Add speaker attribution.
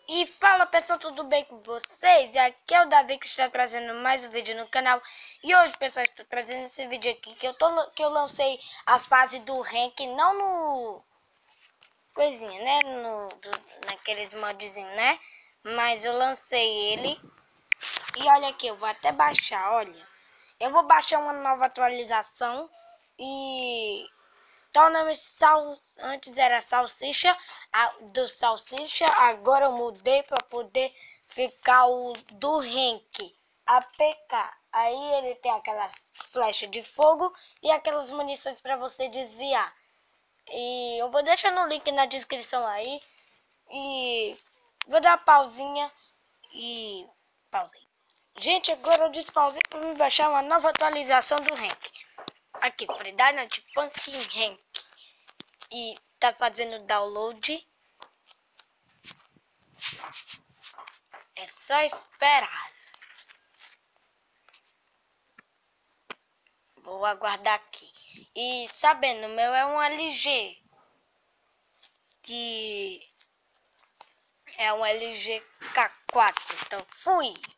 Speaker 1: E fala pessoal, tudo bem com vocês? E aqui é o Davi que está trazendo mais um vídeo no canal. E hoje pessoal, estou trazendo esse vídeo aqui que eu lancei a fase do rank, não no coisinha, né? Naqueles modzinhos, né? Mas eu lancei ele. E olha aqui, eu vou até baixar, olha. Eu vou baixar uma nova atualização e antes era salsicha, do salsicha, agora eu mudei para poder ficar o do rank, APK. Aí ele tem aquelas flechas de fogo e aquelas munições para você desviar. E eu vou deixar no link na descrição aí. E vou dar pausinha e pausei. Gente, agora eu despausei para me baixar uma nova atualização do rank. Aqui, Friday Night Funkin' Rank. E tá fazendo download. É só esperar. Vou aguardar aqui. E sabendo, o meu é um LG. Que é um LG K4. Então fui.